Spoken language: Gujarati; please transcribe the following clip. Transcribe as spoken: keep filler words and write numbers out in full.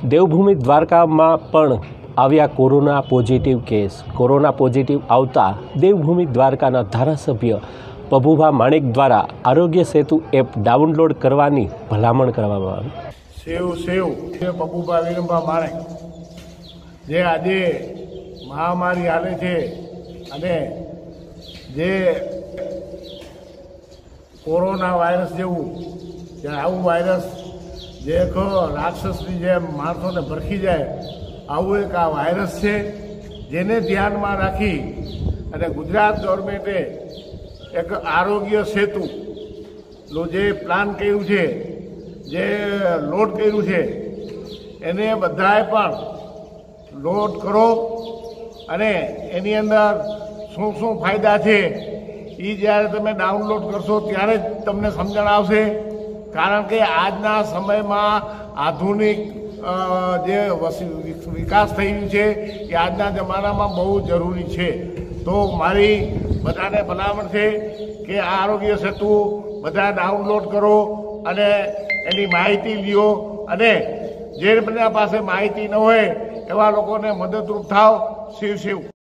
દેવભૂમિ દ્વારકામાં પણ આવ્યા corona positive case. Corona positive આવતા દેવભૂમિ દ્વારકાના ધારાસભ્ય પબુભા માણેક દ્વારા આરોગ્ય સેતુ એપ ડાઉનલોડ કરવાની ભલામણ કરવામાં આવી। સેવ સેવ પબુભા વિરમભા માણેક જે આજે મહામારી હાલે છે અને જે કોરોના વાયરસ જેવું આવું વાયરસ જે એક રાક્ષસની જેમ માણસોને ભરખી જાય આવું એક આ વાયરસ છે, જેને ધ્યાનમાં રાખી અને ગુજરાત ગવર્મેન્ટે એક આરોગ્ય સેતુનું જે પ્લાન કર્યું છે, જે લોડ કર્યું છે, એને બધાએ પણ લોડ કરો અને એની અંદર શું શું ફાયદા છે એ જ્યારે તમે ડાઉનલોડ કરશો ત્યારે જ તમને સમજણ આવશે। કારણ કે આજના સમયમાં આધુનિક જે વિકાસ થઈ રહ્યું છે એ આજના જમાનામાં બહુ જરૂરી છે। તો મારી બધાને ભલામણ છે કે આ આરોગ્ય સેતુ બધા ડાઉનલોડ કરો અને એની માહિતી લ્યો અને જે બધા પાસે માહિતી ન હોય એવા લોકોને મદદરૂપ થાવ। શિવ શિવ।